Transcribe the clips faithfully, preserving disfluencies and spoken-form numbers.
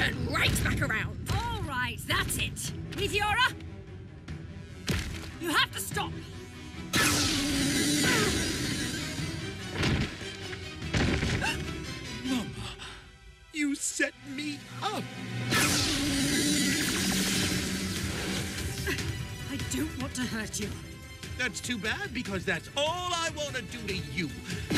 turn right back around. All right, that's it. Meteora, you have to stop. Mama, you set me up. I don't want to hurt you. That's too bad, because that's all I want to do to you.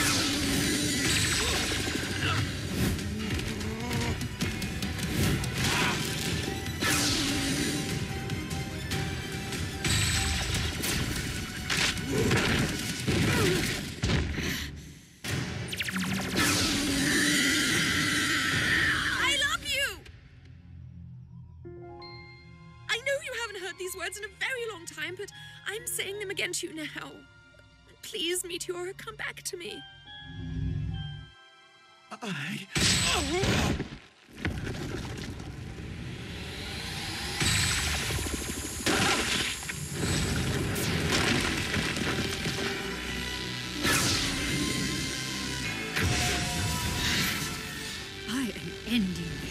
I love you! I know you haven't heard these words in a very long time, but I'm saying them again to you now. Please, Meteora, come back to me. I... I am ending this.